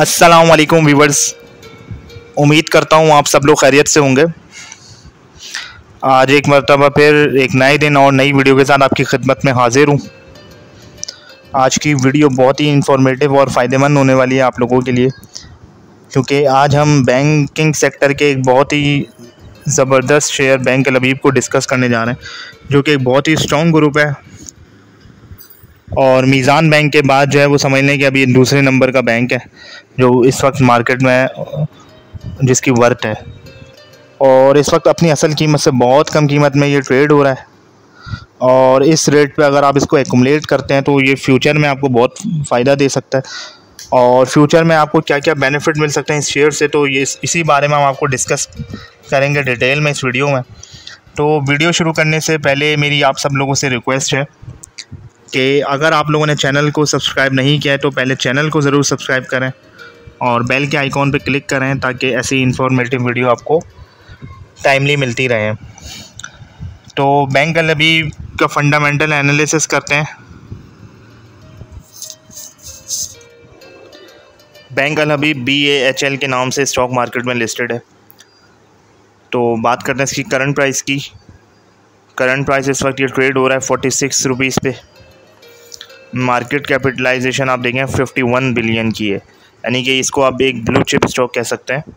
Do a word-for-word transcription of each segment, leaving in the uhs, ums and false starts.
अस्सलाम वालेकुम व्यूवर्स, उम्मीद करता हूँ आप सब लोग खैरियत से होंगे। आज एक मरतबा फिर एक नए दिन और नई वीडियो के साथ आपकी खिदमत में हाजिर हूँ। आज की वीडियो बहुत ही इंफॉर्मेटिव और फ़ायदेमंद होने वाली है आप लोगों के लिए, क्योंकि आज हम बैंकिंग सेक्टर के एक बहुत ही ज़बरदस्त शेयर बैंक अल हबीब को डिस्कस करने जा रहे हैं, जो कि एक बहुत ही स्ट्रॉन्ग ग्रुप है और मीज़ान बैंक के बाद जो है वो समझ लें कि अभी दूसरे नंबर का बैंक है जो इस वक्त मार्केट में जिसकी वर्थ है, और इस वक्त अपनी असल कीमत से बहुत कम कीमत में ये ट्रेड हो रहा है। और इस रेट पे अगर आप इसको एक्युमुलेट करते हैं तो ये फ्यूचर में आपको बहुत फ़ायदा दे सकता है। और फ्यूचर में आपको क्या क्या बेनिफिट मिल सकते हैं इस शेयर से, तो ये इसी बारे में हम आपको डिस्कस करेंगे डिटेल में इस वीडियो में। तो वीडियो शुरू करने से पहले मेरी आप सब लोगों से रिक्वेस्ट है कि अगर आप लोगों ने चैनल को सब्सक्राइब नहीं किया है तो पहले चैनल को ज़रूर सब्सक्राइब करें और बेल के आइकॉन पर क्लिक करें, ताकि ऐसी इंफॉर्मेटिव वीडियो आपको टाइमली मिलती रहे। तो बैंक अल हबीब का फंडामेंटल एनालिसिस करते हैं। Bank Al Habib B A H L के नाम से स्टॉक मार्केट में लिस्टेड है। तो बात करते हैं इसकी करंट प्राइस की। करंट प्राइस इस वक्त ये ट्रेड हो रहा है फोर्टी सिक्स रुपीज़ पे। मार्केट कैपिटलाइजेशन आप देखें फिफ्टी वन बिलियन की है, यानी कि इसको आप एक ब्लू चिप स्टॉक कह सकते हैं।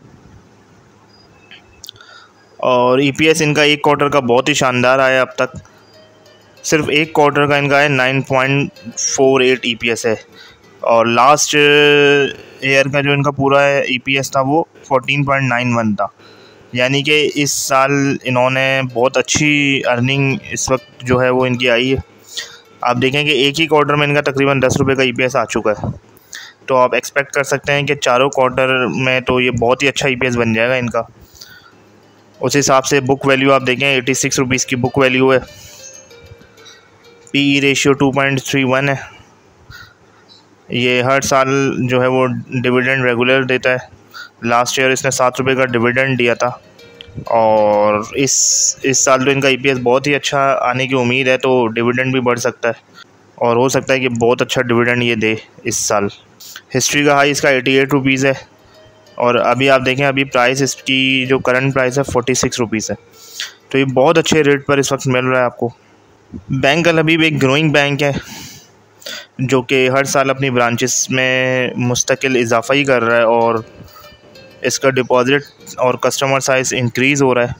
और ई पी एस इनका एक क्वार्टर का बहुत ही शानदार आया अब तक। सिर्फ एक क्वार्टर का इनका है nine point four eight E P S है, और लास्ट ईयर का जो इनका पूरा ई पी एस था वो फोर्टीन पॉइंट नाइन वन था। यानी कि इस साल इन्होंने बहुत अच्छी अर्निंग इस वक्त जो है वो इनकी आई है। आप देखें कि एक ही क्वार्टर में इनका तकरीबन दस रुपये का ई पी एस आ चुका है। तो आप एक्सपेक्ट कर सकते हैं कि चारों क्वार्टर में तो ये बहुत ही अच्छा ई पी एस बन जाएगा इनका। उस हिसाब से बुक वैल्यू आप देखें एटी सिक्स रुपीज़ की बुक वैल्यू है। P E ratio two point three one है। ये हर साल जो है वो डिविडेंड रेगुलर देता है। लास्ट ईयर इसने सात रुपये का डिविडेंड दिया था, और इस इस साल तो इनका ई पी एस बहुत ही अच्छा आने की उम्मीद है, तो डिविडेंड भी बढ़ सकता है और हो सकता है कि बहुत अच्छा डिविडेंड ये दे इस साल। हिस्ट्री का हाई इसका एटी एट रुपीज़ है, और अभी आप देखें अभी प्राइस इसकी जो करंट प्राइस है फोर्टी सिक्स रुपीज़ है। तो ये बहुत अच्छे रेट पर इस वक्त मिल रहा है आपको। बैंक अल हबीब एक ग्रोइंग बैंक है जो कि हर साल अपनी ब्रांचेस में मुस्तकिल इजाफा ही कर रहा है, और इसका डिपॉजिट और कस्टमर साइज़ इंक्रीज़ हो रहा है।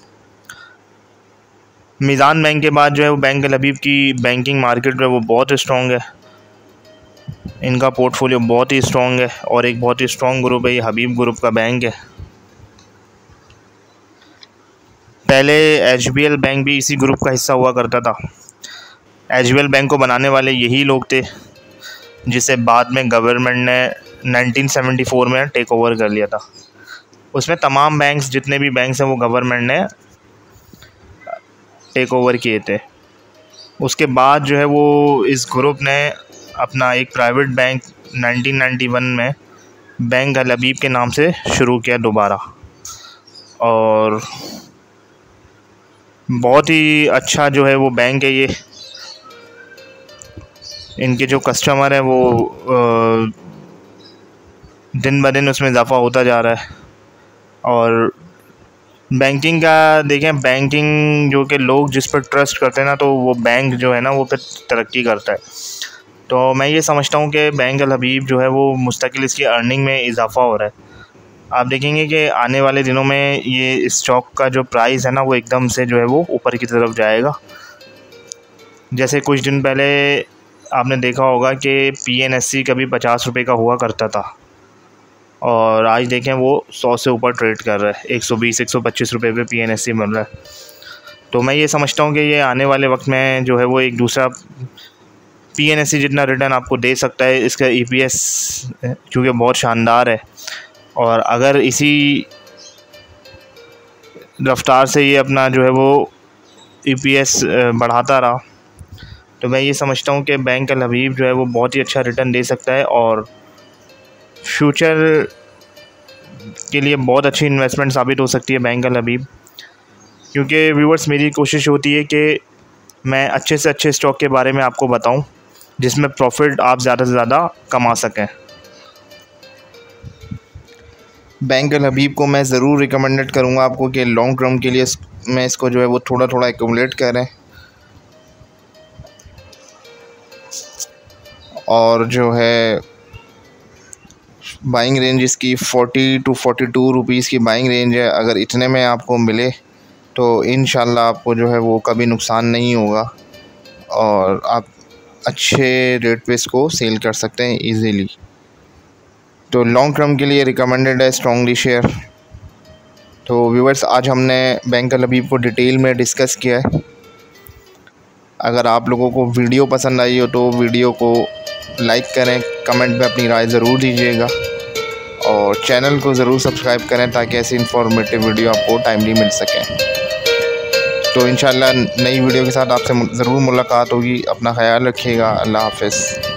मीज़ान बैंक के बाद जो है वो बैंक अल हबीब की बैंकिंग मार्केट में वो बहुत स्ट्रॉन्ग है। इनका पोर्टफोलियो बहुत ही स्ट्रॉन्ग है और एक बहुत ही स्ट्रॉन्ग ग्रुप है, ये हबीब ग्रुप का बैंक है। पहले एच बी एल बैंक भी इसी ग्रुप का हिस्सा हुआ करता था। एच बी एल बैंक को बनाने वाले यही लोग थे, जिसे बाद में गवर्नमेंट ने नाइनटीन सेवेंटी फोर में टेक ओवर कर लिया था। उसमें तमाम बैंक्स जितने भी बैंक्स हैं वो गवर्नमेंट ने टेक ओवर किए थे। उसके बाद जो है वो इस ग्रुप ने अपना एक private bank nineteen ninety one में बैंक अल हबीब के नाम से शुरू किया दोबारा, और बहुत ही अच्छा जो है वो बैंक है ये। इनके जो कस्टमर हैं वो दिन ब दिन उसमें इजाफा होता जा रहा है। और बैंकिंग का देखें, बैंकिंग जो कि लोग जिस पर ट्रस्ट करते हैं ना, तो वो बैंक जो है ना वो फिर तरक्की करता है। तो मैं ये समझता हूँ कि बैंक अल हबीब जो है वो मुस्तकिल इसकी अर्निंग में इजाफा हो रहा है। आप देखेंगे कि आने वाले दिनों में ये स्टॉक का जो प्राइस है ना वो एकदम से जो है वो ऊपर की तरफ जाएगा। जैसे कुछ दिन पहले आपने देखा होगा कि पी एन एस सी कभी पचास रुपये का हुआ करता था, और आज देखें वो सौ से ऊपर ट्रेड कर रहा है। एक सौ बीस एक सौ पच्चीस रुपये पे पी एन एस सी मिल रहा है। तो मैं ये समझता हूँ कि ये आने वाले वक्त में जो है वो एक दूसरा पी एन एस सी जितना रिटर्न आपको दे सकता है। इसका ई पी एस चूँकि बहुत शानदार है, और अगर इसी रफ्तार से ये अपना जो है वो ई पी एस बढ़ाता रहा, तो मैं ये समझता हूँ कि बैंक अल हबीब जो है वो बहुत ही अच्छा रिटर्न दे सकता है, और फ्यूचर के लिए बहुत अच्छी इन्वेस्टमेंट साबित हो सकती है बैंक अल हबीब। क्योंकि व्यूअर्स, मेरी कोशिश होती है कि मैं अच्छे से अच्छे स्टॉक के बारे में आपको बताऊं जिसमें प्रॉफिट आप ज़्यादा से ज़्यादा कमा सकें। बैंक अल हबीब को मैं ज़रूर रिकमेंडेड करूँगा आपको कि लॉन्ग टर्म के लिए मैं इसको जो है वो थोड़ा थोड़ा एक्यूमुलेट करें, और जो है बाइंग रेंज इसकी forty two forty two rupees की बाइंग रेंज है। अगर इतने में आपको मिले तो इंशाल्लाह आपको जो है वो कभी नुकसान नहीं होगा और आप अच्छे रेट पे इसको सेल कर सकते हैं इजीली। तो लॉन्ग टर्म के लिए रिकमेंडेड है स्ट्रॉन्गली शेयर। तो व्यूअर्स, आज हमने बैंक अल हबीब को डिटेल में डिस्कस किया है। अगर आप लोगों को वीडियो पसंद आई हो तो वीडियो को लाइक करें, कमेंट में अपनी राय ज़रूर दीजिएगा और चैनल को ज़रूर सब्सक्राइब करें ताकि ऐसी इंफॉर्मेटिव वीडियो आपको टाइमली मिल सकें। तो इंशाल्लाह नई वीडियो के साथ आपसे ज़रूर मुलाकात होगी। अपना ख्याल रखिएगा। अल्लाह हाफ़िज़।